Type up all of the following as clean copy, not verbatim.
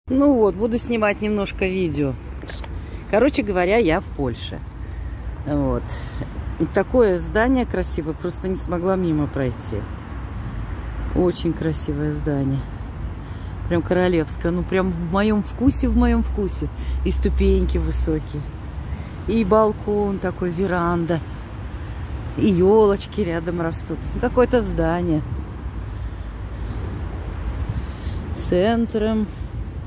Ну вот, буду снимать немножко видео. Короче говоря, я в Польше. Вот. Такое здание красивое, просто не смогла мимо пройти. Очень красивое здание. Прям королевское. Ну, прям в моем вкусе, в моем вкусе. И ступеньки высокие. И балкон такой, веранда. И елочки рядом растут. Какое-то здание. Центром.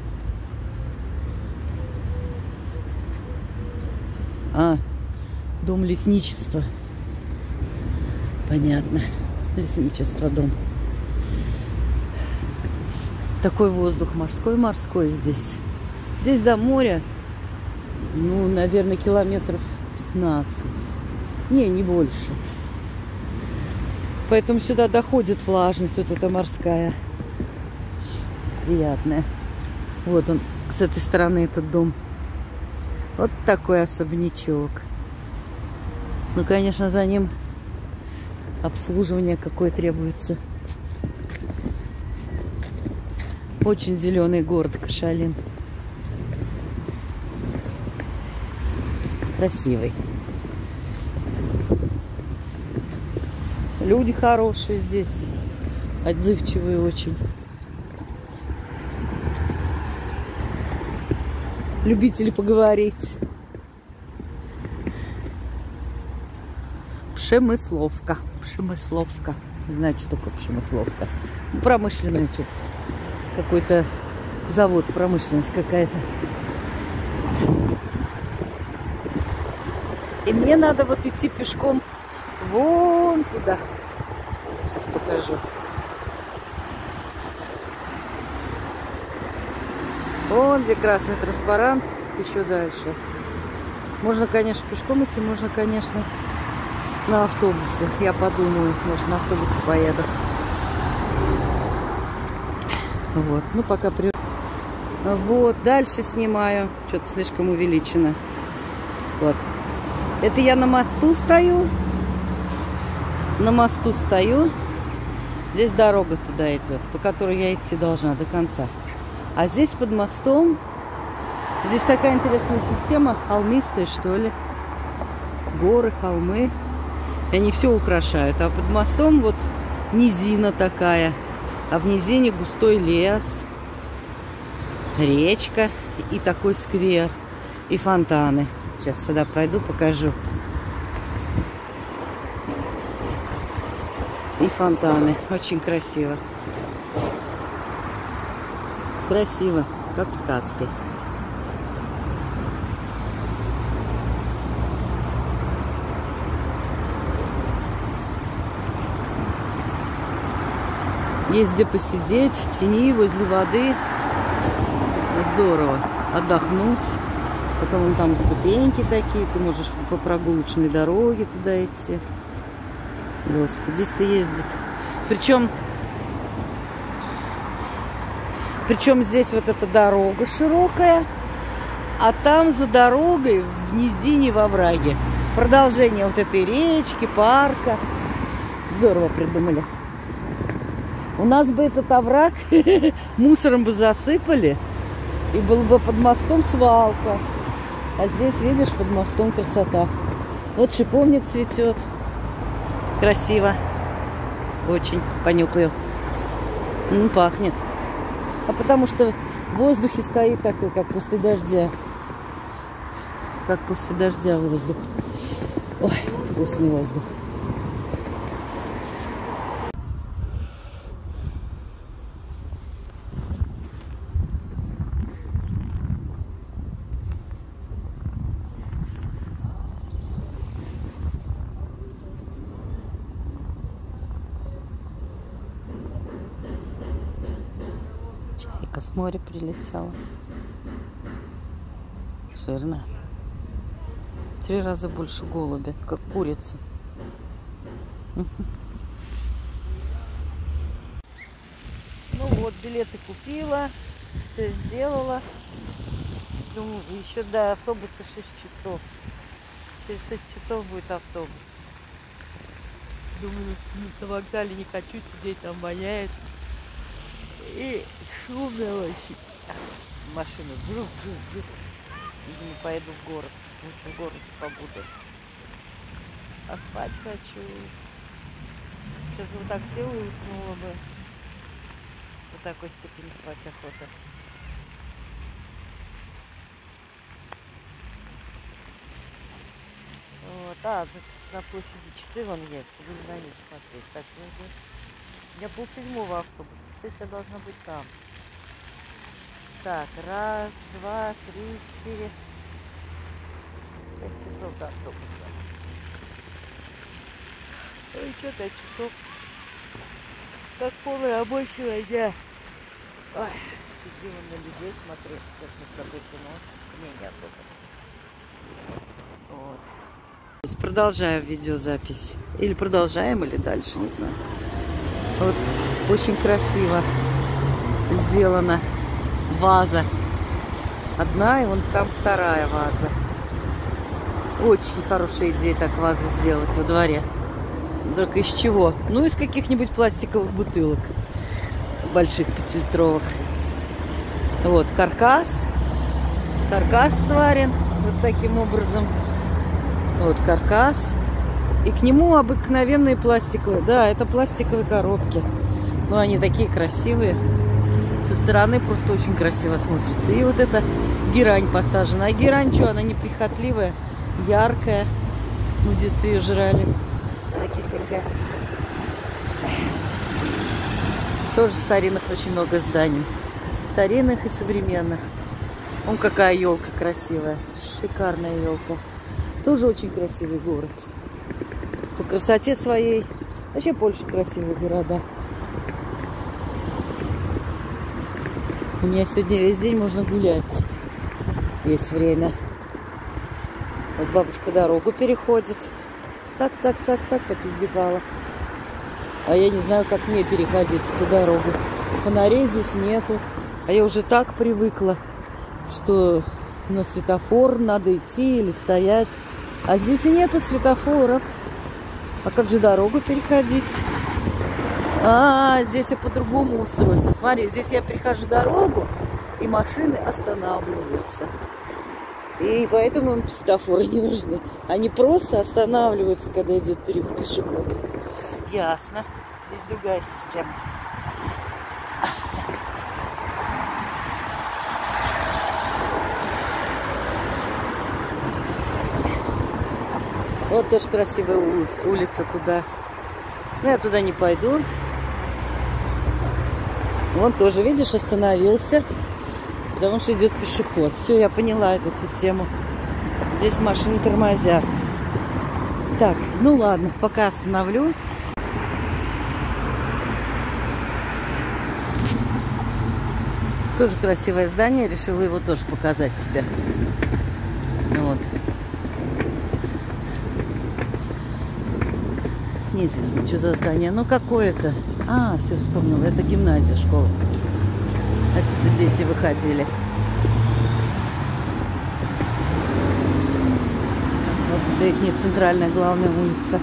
Дом лесничества. Понятно. Лесничество, дом. Такой воздух морской здесь. Здесь до моря, ну, наверное, километров 15. Не больше. Поэтому сюда доходит влажность вот эта морская. Приятная. Вот он, с этой стороны этот дом. Вот такой особнячок. Ну, конечно, за ним обслуживание какое требуется. Очень зеленый город Кошалин. Красивый. Люди хорошие здесь. Отзывчивые очень. Любители поговорить. Пшемысловка. Пшемысловка. Не знаю, что такое пшемысловка. Промышленный что-то. Какой-то завод, промышленность какая-то. И мне надо вот идти пешком вон туда. Сейчас покажу. Вон где красный транспарант. Еще дальше. Можно, конечно, пешком идти, можно, конечно, на автобусе. Я подумаю, может, на автобусе поеду. Вот, ну пока при... Вот, дальше снимаю. Что-то слишком увеличено. Вот. Это я на мосту стою. На мосту стою. Здесь дорога туда идет, по которой я идти должна до конца. А здесь под мостом, здесь такая интересная система, холмистая, что ли. Горы, холмы. И они все украшают. А под мостом вот низина такая. А в низине густой лес, речка и такой сквер, и фонтаны. Сейчас сюда пройду, покажу. И фонтаны. Очень красиво. Красиво, как в сказке. Есть где посидеть в тени, возле воды. Здорово. Отдохнуть. Потом вон там ступеньки такие. Ты можешь по прогулочной дороге туда идти. Господи, здесь-то ездит. Причем здесь вот эта дорога широкая. А там за дорогой в низине, во враге, продолжение вот этой речки, парка. Здорово придумали. У нас бы этот овраг мусором бы засыпали, и было бы под мостом свалка. А здесь, видишь, под мостом красота. Вот шиповник цветет. Красиво. Очень. Понюхаю. Пахнет. А потому что в воздухе стоит такой, как после дождя. Как после дождя воздух. Ой, вкусный воздух. Чайка с моря прилетела. Жирная. В 3 раза больше голубя, как курица. Ну вот, билеты купила, все сделала. Думаю, еще до автобуса 6 часов. Через 6 часов будет автобус. Думаю, на вокзале не хочу сидеть, там воняет. И шумно очень. машины. Видимо, поеду в город. Лучше в городе побуду. А спать хочу. Сейчас бы вот так села и уснула бы. До такой степени спать охота. Вот, тут на площади часы вон есть. Буду на них смотреть. Так, я 6:30 автобус. 6 я должна быть там. Так, 1, 2, 3, 4. 5 часов до автобуса. Ой, что 5 часов. Как полная обочина, я. Ой, сидела на людей, смотрю. Сейчас мы с тобой кино. Не особо. Вот. Продолжаю видеозапись. Или продолжаем, или дальше, не знаю. Вот, очень красиво сделана ваза. Одна, и вон там вторая ваза. Очень хорошая идея так вазу сделать во дворе. Только из чего? Ну, из каких-нибудь пластиковых бутылок. Больших 5-литровых. Вот, каркас. Каркас сварен вот таким образом. Вот каркас. И к нему обыкновенные пластиковые. Да, это пластиковые коробки. Но они такие красивые. Со стороны просто очень красиво смотрится. И вот эта герань посажена. А герань что, она неприхотливая, яркая. Мы в детстве ее жрали. Она кисленькая. Тоже старинных очень много зданий. Старинных и современных. Вон какая елка красивая. Шикарная елка. Тоже очень красивый город. По красоте своей. Вообще Польша красивые города. У меня сегодня весь день можно гулять. Есть время. Вот бабушка дорогу переходит. Цак-цак-цак-цак попиздевала. А я не знаю, как мне переходить эту дорогу. Фонарей здесь нету. А я уже так привыкла, что на светофор надо идти или стоять. А здесь и нету светофоров. А как же дорогу переходить? Здесь и по-другому устройство. Смотри, здесь я перехожу дорогу, и машины останавливаются. И поэтому светофоры не нужны. Они просто останавливаются, когда идет пешеход. Ясно. Здесь другая система. Вот тоже красивая улица туда. Но я туда не пойду. Вон тоже, видишь, остановился. Потому что идет пешеход. Все, я поняла эту систему. Здесь машины тормозят. Так, ну ладно, пока остановлю. Тоже красивое здание. Решила его тоже показать тебе. Вот. Неизвестно, что за здание. Ну, какое-то. Все вспомнила. Это гимназия, школа. Отсюда дети выходили. Вот это их не центральная, главная улица.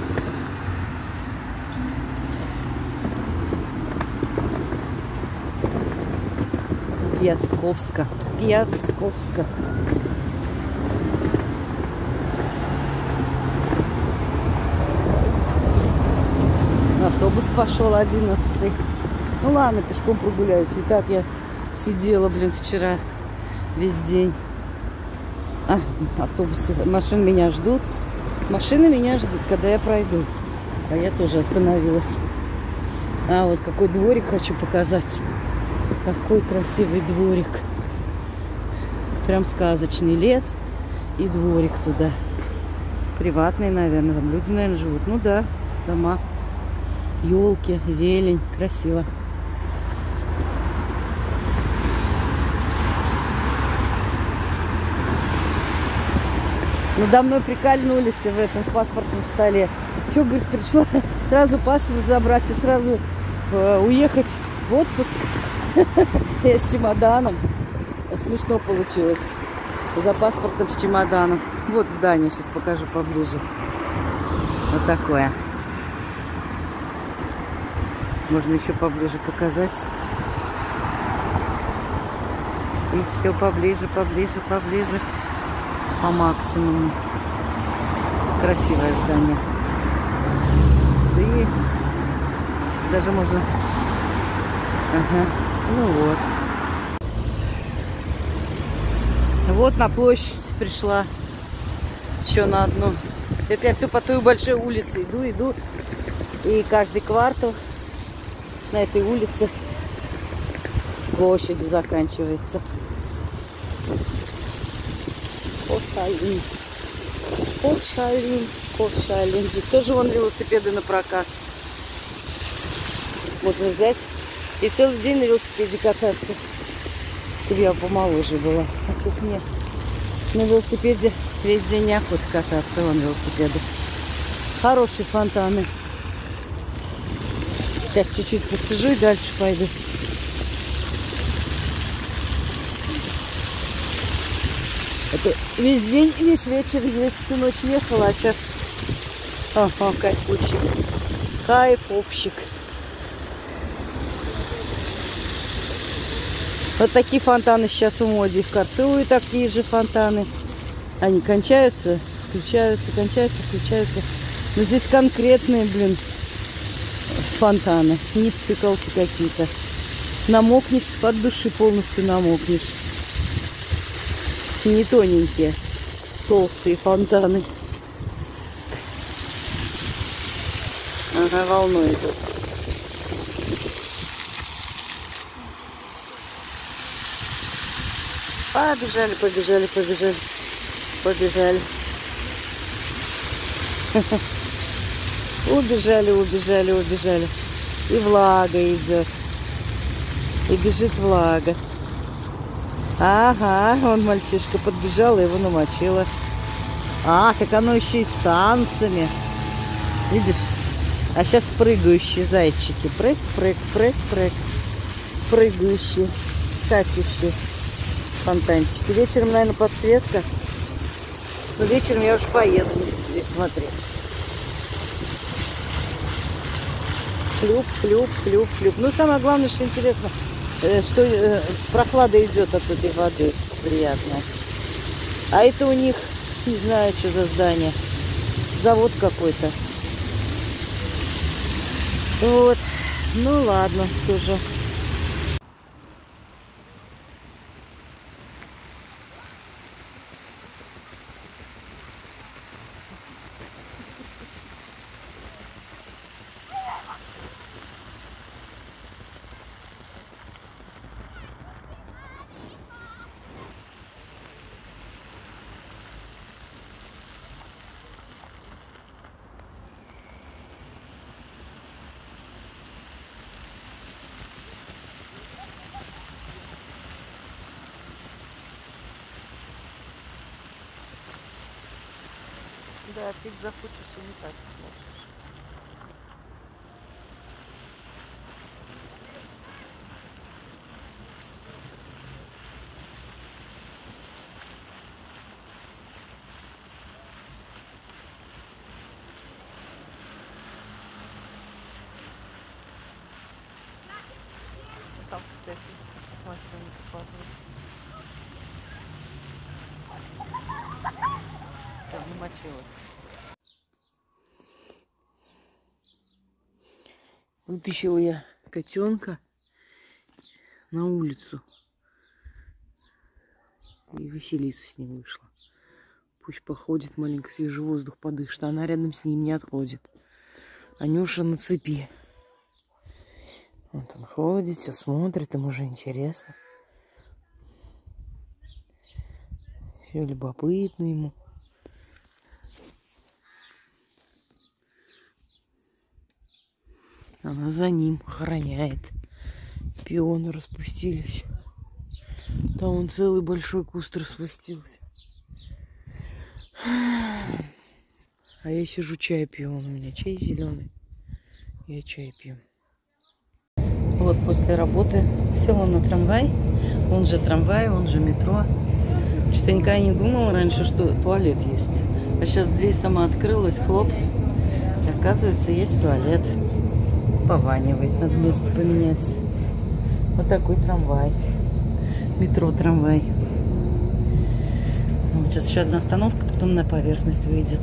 Пьястковска. Пьястковска. Автобус пошел 11-й. Ну ладно, пешком прогуляюсь. И так я сидела, вчера весь день. Автобусы, машины меня ждут. Машины меня ждут, когда я пройду. А я тоже остановилась. Вот какой дворик хочу показать. Такой красивый дворик. Прям сказочный лес и дворик туда. Приватный, наверное. Там люди, наверное, живут. Ну да, дома. Елки, зелень. Красиво. Надо мной прикольнулись в этом паспортном столе. Че, говорит, пришла сразу паспорт забрать и сразу уехать в отпуск. Я с чемоданом. Смешно получилось. За паспортом с чемоданом. Вот здание, сейчас покажу поближе. Вот такое. Можно еще поближе показать. Еще поближе, поближе, поближе. По максимуму. Красивое здание. Часы. Даже можно... Ага. Ну вот. Вот на площадь пришла. Еще на одну. Это я все по той большой улице иду. И каждый квартал на этой улице площадь заканчивается. Кошалин. Кошалин. Кошалин. Здесь тоже вон велосипеды на прокат. Можно взять и целый день на велосипеде кататься. Если я помоложе была. А тут мне на велосипеде весь день неохота кататься. Вон велосипеды. Хорошие фонтаны. Сейчас чуть-чуть посижу и дальше пойду. Это весь день, весь вечер, весь всю ночь ехала, а сейчас... Ага, кайфучик. Кайфовщик. Вот такие фонтаны сейчас в моде. В Карсуе такие же фонтаны. Они кончаются, включаются, кончаются, включаются. Но здесь конкретные, блин, фонтаны. Не цикалки какие-то. Намокнешь, под души полностью намокнешь. Не тоненькие, толстые фонтаны. Ага, волной идут. Побежали, побежали, побежали, побежали. Убежали, убежали, убежали. И влага идет. И бежит влага. Ага, вон мальчишка подбежал и его намочила. А, так оно еще и с танцами. Видишь? А сейчас прыгающие зайчики. Прыг, прыг, прыг, прыг. Прыгающие, скачущие фонтанчики. Вечером, наверное, подсветка. Но вечером я уж поеду здесь смотреть. Хлюп, хлюп, хлюп, хлюп. Ну, самое главное, что интересно, что прохлада идет от этой воды. Приятная. А это у них, не знаю, что за здание. Завод какой-то. Вот. Ну, ладно, тоже. Да, ты захочешь и не так сможешь. Там, кстати, машина показывает. Все, намочилась. Вытащила я котенка на улицу. И веселиться с ним вышла. Пусть походит, маленько свежий воздух подышит. Она рядом с ним не отходит. Анюша на цепи. Вот он ходит, все смотрит, ему уже интересно. Все любопытно ему. Она за ним охраняет. Пионы распустились. Там он целый большой куст распустился. А я сижу, чай пью. У меня чай зеленый. Я чай пью. Вот после работы села на трамвай. Он же трамвай, он же метро. Что-то я никогда не думала раньше, что туалет есть. А сейчас дверь сама открылась, хлоп. И оказывается, есть туалет. Пованивает, надо место поменять. Вот такой трамвай. Метро, трамвай. Вот сейчас еще одна остановка, потом на поверхность выйдет.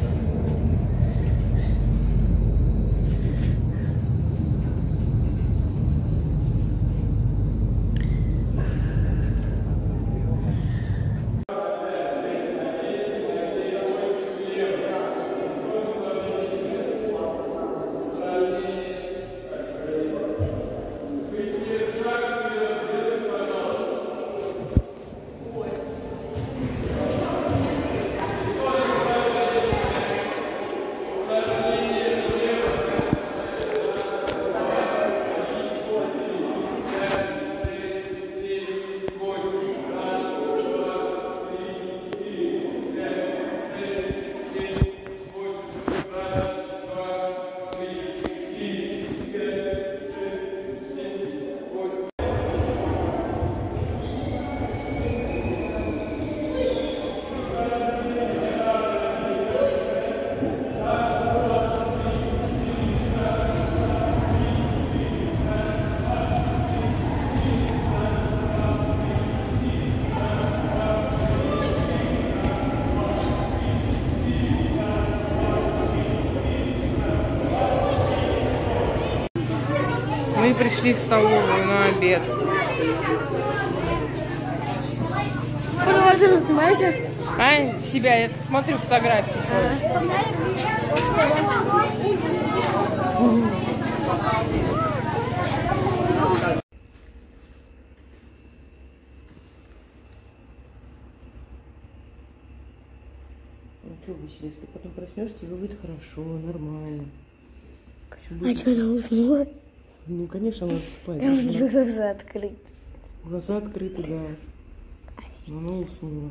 Мы пришли в столовую на обед. А, себя, я смотрю фотографии. Ну что, Василис, ты потом проснешься, тебе будет хорошо, нормально. А что, она уснула? Ну, конечно, она спать. У нее глаза открыты. Глаза открыты, да. Но она уснула.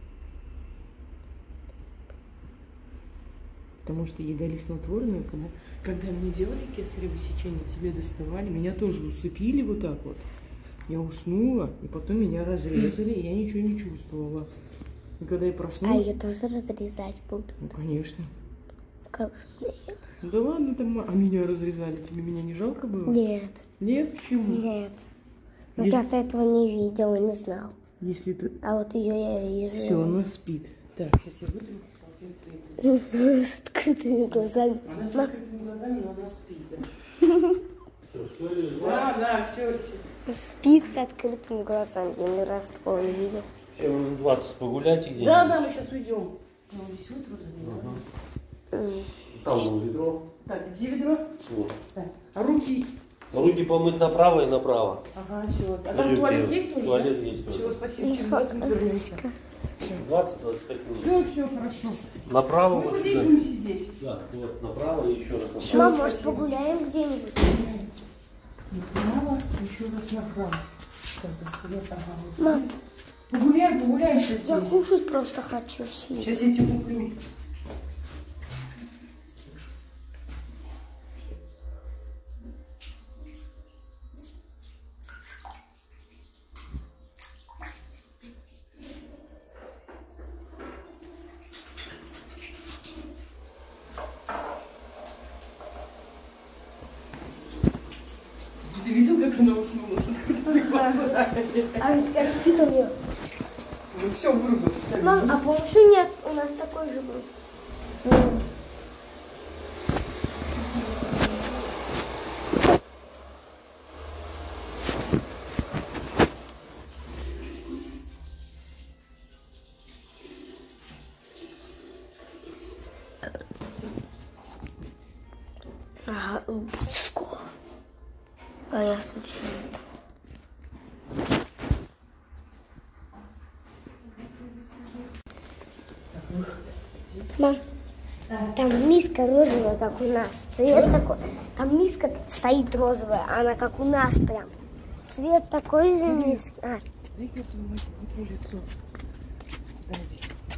Потому что ей дали снотворное, когда мне делали кесарево сечение, тебе доставали, меня тоже усыпили вот так вот. Я уснула, и потом меня разрезали, и я ничего не чувствовала. И когда я проснулась... А ее тоже разрезать будут? Ну, конечно. Как же? Ну, да ладно, там... А меня разрезали, тебе меня не жалко было? Нет. Нет? Почему? Нет. Ну, я-то этого не видела, не знал. Если ты... А вот ее я вижу. Все, она спит. Так, сейчас я выйду. С открытыми глазами. Она с открытыми глазами, но она спит. Да, да, все. Спит с открытыми глазами. Я ни раз такого не видел. Все, минут 20 погуляйте где-нибудь. Да, да, мы сейчас уйдем. Ну, весь утро занимаем. Там было ведро. Так, где ведро? Вот. Так. А руки? Руки помыть направо и направо. Ага, все. А там туалет есть уже? Туалет есть. Все, спасибо. Через 20 минут вернемся. 20-25 минут. Все, хорошо. Направо Мы вот здесь сюда. будем сидеть. Да, вот направо и еще раз направо. Всё, Мам, может, спасибо. погуляем где-нибудь? Направо, еще раз направо. Так, до света, ага, вот. Мам, Погуляем сейчас я здесь. кушать просто хочу сильно. Сейчас я тебе куплю. Ты видел, как она уснула с открытыми глазами? А ведь я спит у нее. Ну все, вырубилось. Мам, а помнишь, у нас такой же был? Ага, Буцко. А я случайно. Мам, там миска розовая, как у нас. Цвет такой. Там миска стоит розовая, она как у нас прям. Цвет такой же миски. А. Дай-ка я твою мать вытру лицо. Сзади.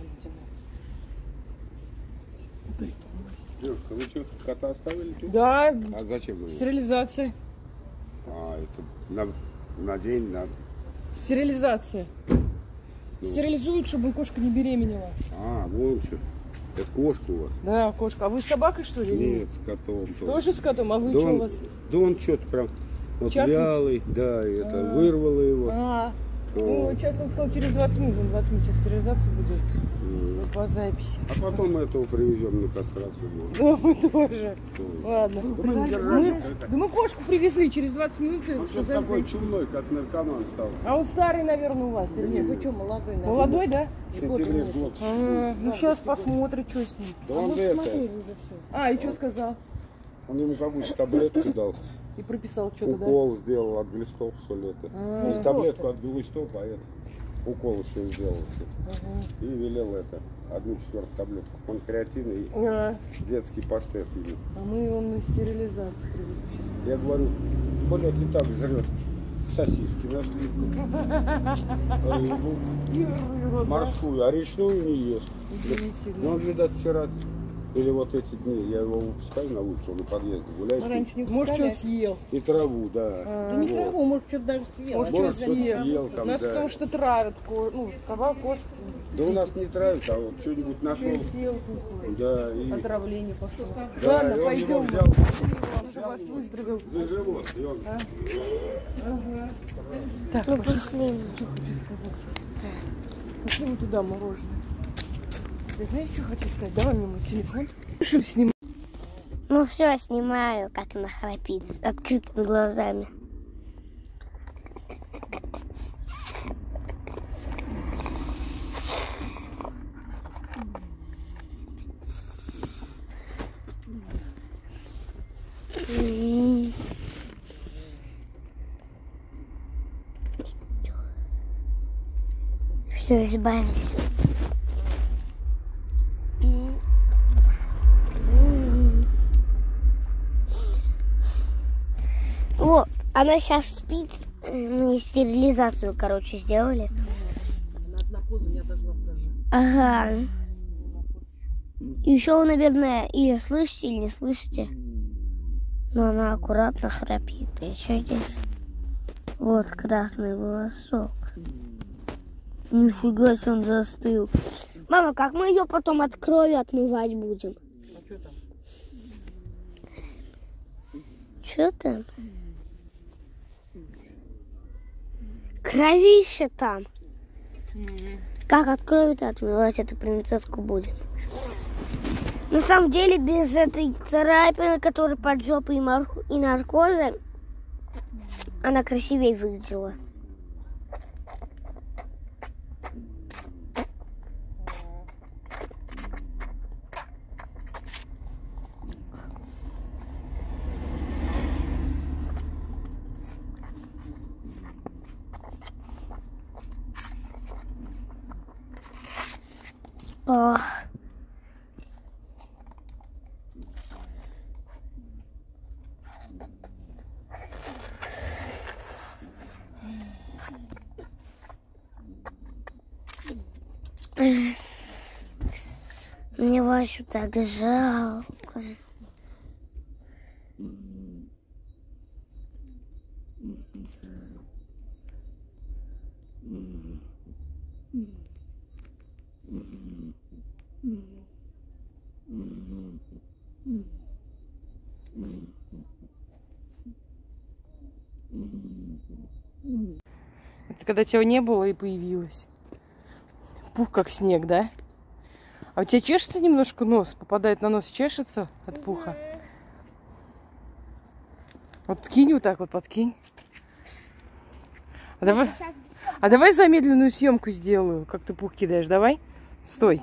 Девушка, вы что, кота оставили тут? Да, А зачем вы? стерилизация. А, это на день, на... Стерилизация. Стерилизуют, чтобы кошка не беременела. А, вон что. Это кошка у вас? Да, кошка. А вы с собакой, что ли? или Нет, с котом. Тоже с котом? А вы Да что у он, вас? да он что-то прям вот Частный? вялый, да, и это вырвало его. А, Ну, сейчас он сказал, через 20 минут. Он 20 минут сейчас стерилизацию будет. По записи. А потом мы этого привезем на кастрацию. Да, мы тоже. Ладно. Да Да мы кошку привезли через 20 минут. он что такой чумной, как наркоман стал. А он старый, наверное, у вас или нет? Вы что, молодой, наверное? Молодой, да? В сентябре год. Ну сейчас посмотрим, что с ним. Да он это, И что сказал? он ему какую-то таблетку дал. И прописал что-то, да? Укол сделал от глистов, что ли это. Не таблетку от глистов, а это. Укол еще сделал. И велел это. 1/4 таблетку. Панкреатин и детский паштет. А мы его на стерилизацию привезли сейчас. Я говорю, блядь, и так жрет сосиски на сливку, рыбу, морскую, а речную не ест. Удивительно. Ну, он, видать, вчера или вот эти дни, я его выпускаю на улицу, он на подъезде гуляет. Может, что съел? И траву, да. Да не траву, может, что-то даже съел. Может, Может, что что-то съел. съел У там, нас да. потому что травят, ну, собак, кошку. Да у нас не травят, а вот что-нибудь нашел. Съел, Да, и... отравление пошло. Да, Ладно, и он его пойдем. взял Он же вас выздоровел. за живот, и он... Так, Ну, пошли. пошли мы туда, мороженое. Ты знаешь, что хочу сказать? Давай мне мой телефон. Что снимать? Ну все, снимаю, как она храпит с открытыми глазами. Все, избавились. Вот, она сейчас спит. Мы стерилизацию, короче, сделали. Наркозу я должна скажу. Ага. И еще, наверное, ее слышите или не слышите. Но она аккуратно храпит. И что здесь? Вот красный волосок. Нифига себе, он застыл. Мама, как мы ее потом от крови отмывать будем? А что там? Что там? Кровище там. Как от крови-то отмывать эту принцесску будем? На самом деле, без этой царапины, которая под жопой и наркоза, она красивее выглядела. Ох. Мне Васю так жалко. Это когда тебя не было и появилась. Пух как снег, да? А у тебя чешется немножко нос? Попадает на нос, чешется от пуха? Вот кинь вот так вот, подкинь. А давай замедленную съемку сделаю, как ты пух кидаешь. Давай. Стой.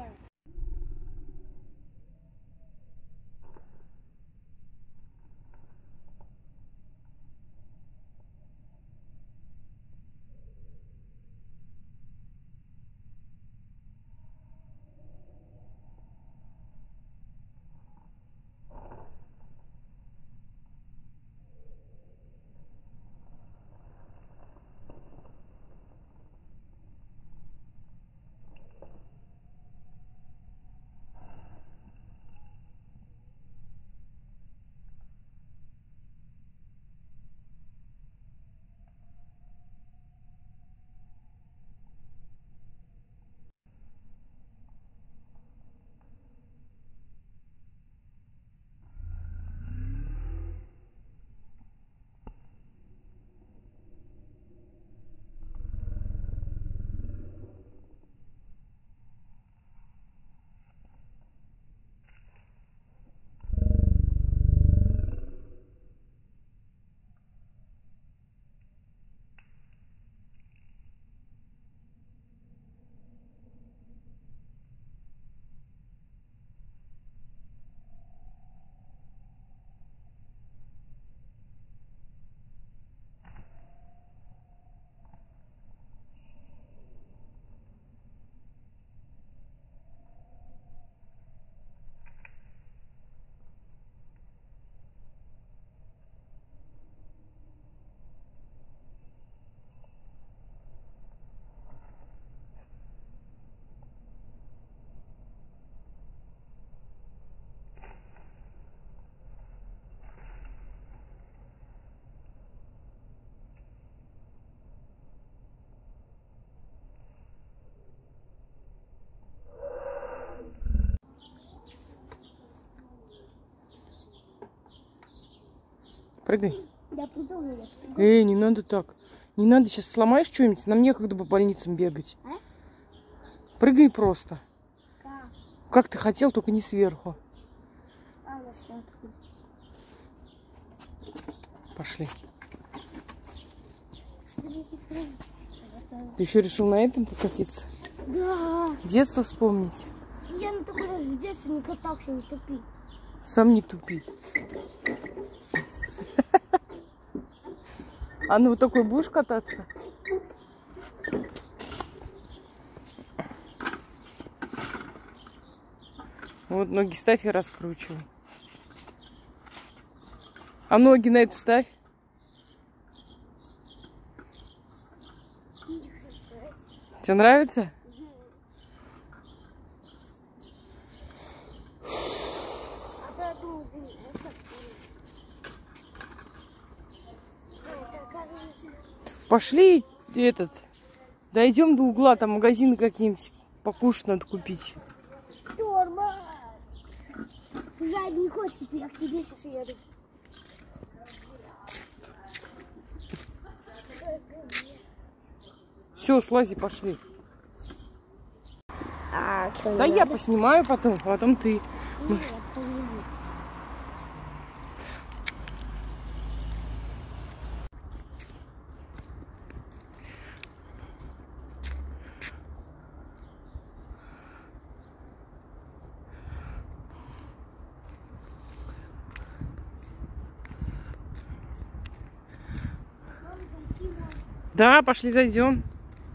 Прыгай. Я придумала. Не надо так. Не надо, сейчас сломаешь что-нибудь. Нам некогда по больницам бегать. А? Прыгай просто. Как? Как ты хотел, только не сверху. Ладно, всё, открой. Пошли. Ты еще решил на этом покатиться? Да. Детство вспомнить. Я на такой даже в детстве не катался, не тупи. Сам не тупи. А ну вот такой будешь кататься? Вот ноги ставь и раскручивай. А ноги на эту ставь. Тебе нравится? А то я думаю, это оказывается... Пошли дойдем до угла, там магазины какие-нибудь покушать надо купить. Тормоз! Задний ход теперь, я к тебе сейчас еду. Все, слази, пошли. А что? Да я поснимаю потом ты. Да, пошли зайдем.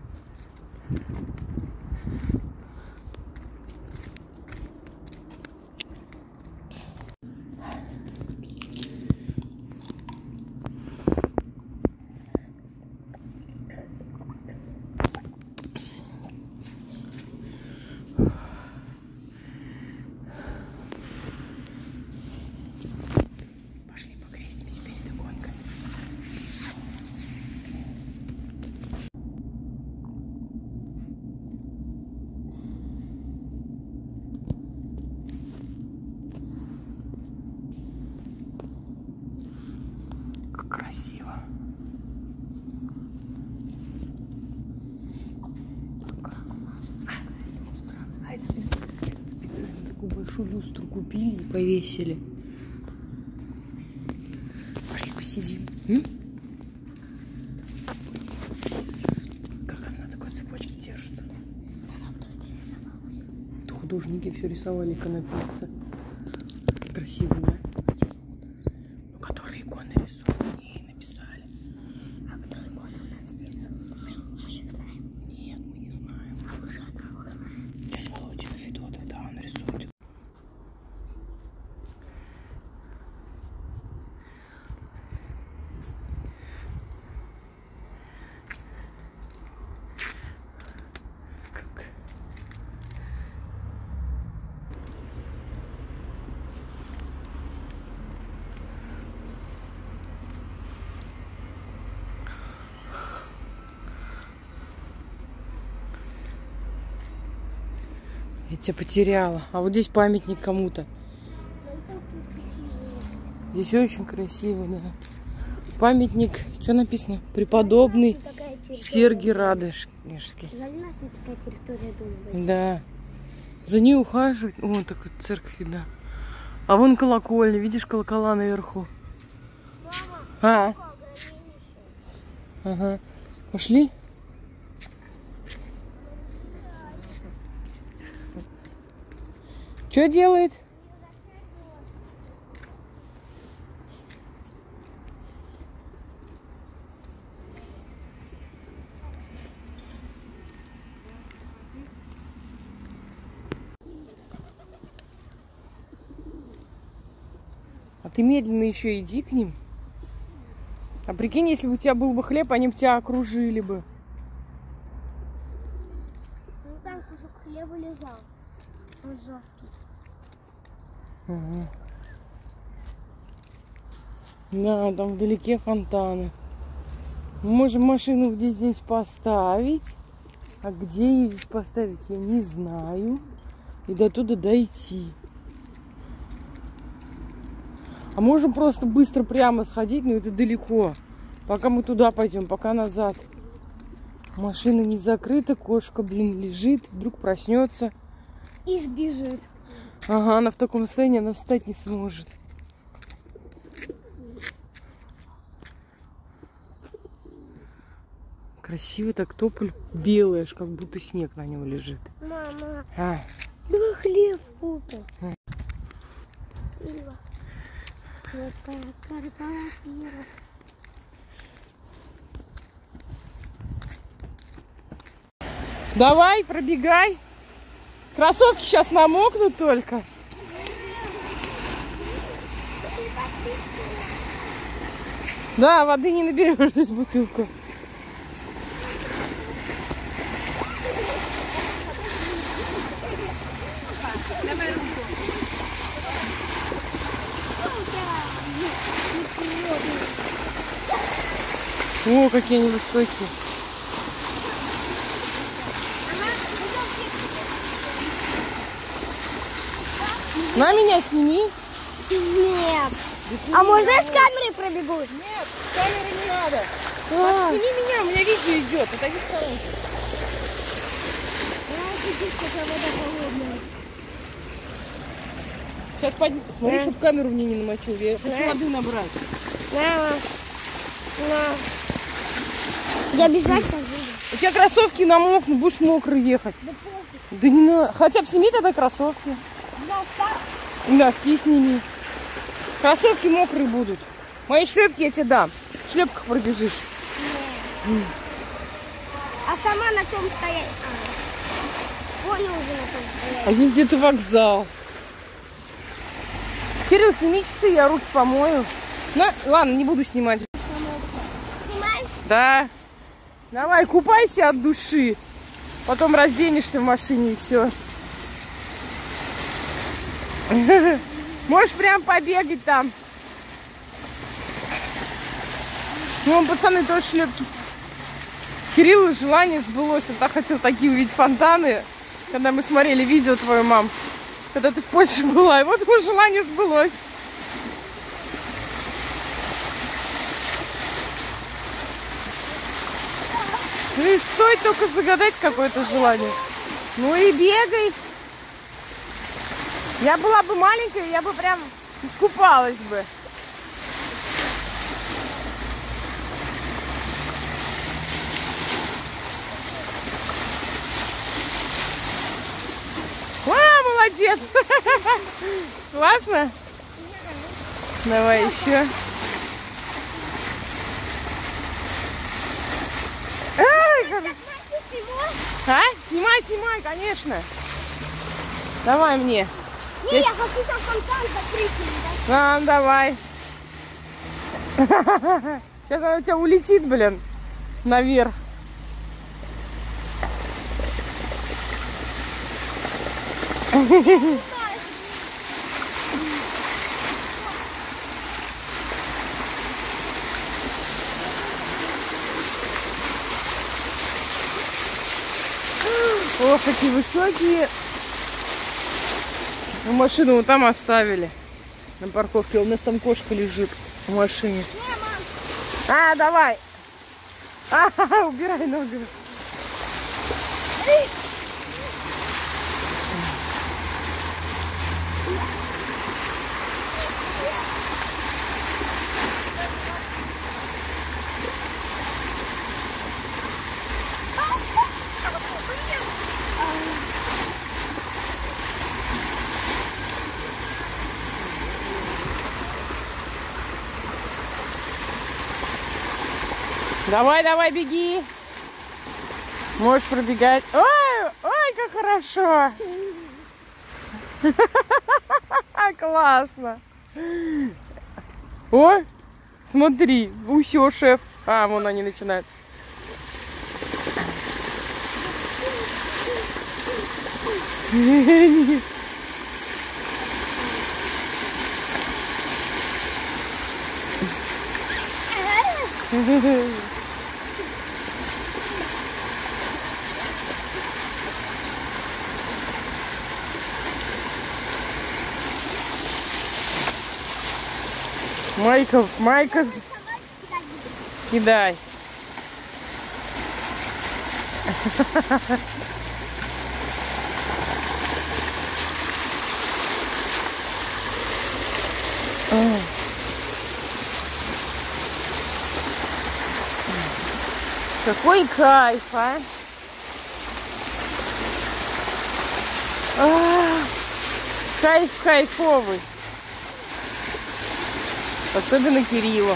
Пошли покрестимся перед иконкой. Как красиво. А это специально такую большую люстру купили и повесили. Пошли посидим. Как она на такой цепочке держится? Это художники все рисовали, иконописцы. Красиво, да? Ну, которые иконы рисуют, они и написали. А кто иконы у нас рисует? Нет, мы не знаем. Дядя Володя Федотов, да, он рисует. Как? Я тебя потеряла. А вот здесь памятник кому-то. Здесь очень красиво, да. Памятник, что написано? Преподобный Сергий Радонежский. За нас не такая территория дома. Да. За ней ухаживают. Вон такая церковь видна. А вон колокольня. Видишь колокола наверху? А? Ага. Пошли? Что делает? А ты медленно еще иди к ним. А прикинь, если бы у тебя был бы хлеб, они бы тебя окружили бы. Ну там кусок хлеба лежал. Он жесткий. Ага. Да, там вдалеке фонтаны. Мы можем машину здесь поставить. А где ее здесь поставить, я не знаю. И до туда дойти. А можем просто быстро прямо сходить, но это далеко. Пока мы туда пойдем, пока назад. Машина не закрыта, кошка, блин, лежит, вдруг проснется. И сбежит. Ага, она в таком состоянии, она встать не сможет. Красиво так тополь белый, аж как будто снег на нем лежит. Мама, А. давай хлеб купим. Пиво. Давай, пробегай. Кроссовки сейчас намокнут только. Да, воды не наберешь здесь бутылку. О, какие они высокие. На меня сними. Нет. А можно я с камерой пробегу? Нет, с камеры не надо. А, сними меня, у меня видео идет. Отойди в сторонку. Сейчас пойди, смотри, чтобы камеру мне не намочил. Я хочу воды набрать. Я бежать буду. У тебя кроссовки намокнут, будешь мокрый ехать. Да не надо. Хотя бы сними тогда кроссовки. Да, сними. Кроссовки мокрые будут. Мои шлепки я тебе дам. В шлепках пробежишь. А сама на том стоять. Понял уже на том стоять. А здесь где-то вокзал. Кирилл, сними часы, я руки помою. Ладно, не буду снимать. Снимай. Да. Давай, купайся от души. Потом разденешься в машине и все. Можешь прям побегать там. Ну, пацаны, тоже шлепки. Кириллу желание сбылось. Он так хотел такие увидеть фонтаны, когда мы смотрели видео твою, мам. Когда ты в Польше была. И вот его желание сбылось. Видишь, стоит только загадать какое-то желание. Ну и бегай. Я была бы маленькая, я бы прям искупалась бы. А, молодец! Классно? Давай еще. А? Снимай, конечно. Давай мне. Не, я хочу сейчас фонтан закрыть. А, давай. Сейчас она у тебя улетит, блин, наверх. Ох, какие высокие. Машину вот там оставили на парковке. У нас там кошка лежит в машине. А, давай. Убирай ногу. Давай, давай, беги. Можешь пробегать. Ой, ой, как хорошо. Классно. О, смотри, усё, шеф. А, вон они начинают. Майка, кидай. Какой кайф, а? Кайф кайфовый. Особенно Кириллу.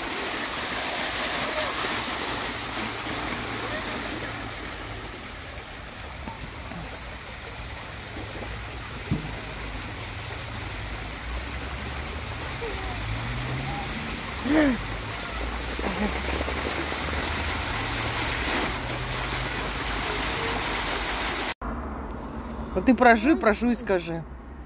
Вот ты прожуй и скажи.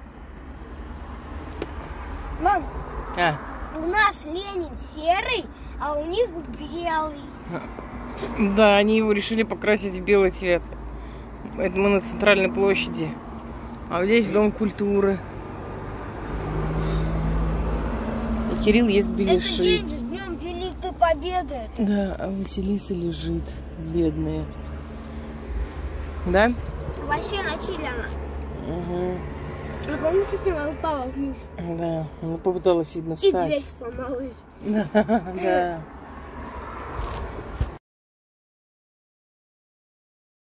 Мам, А. у нас Ленин серый, а у них белый. Да, они его решили покрасить в белый цвет. Это мы на центральной площади. А вот здесь Дом культуры. И Кирилл ест беляши. Это день с Днем Великой Победы. Да, а Василиса лежит, бедная. Да? Вообще на чили она. Угу. А помните, она упала вниз? Да, она попыталась, видно, И встать. дверь сломалась. Да, да.